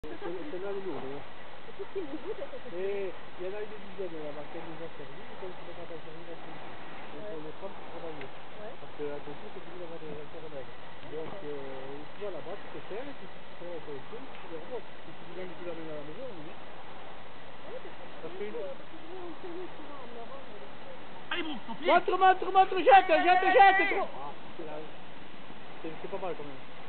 Celle-là, elle est lourde. Et il y en a une dizaine là-bas qui a déjà servi, et comme tu ne peux pas servir la solution. Donc on les prend pour travailler. Parce que attention, c'est difficile d'avoir des voitures neuves. Donc tu vas là-bas, tu te sers, et puis si tu fais la collection, tu les remontes. Si tu dis que tu l'amènes à la maison, oui. Parce que Allez bon, ton pied. montre, jette, trop. Ah, c'est pas mal quand même.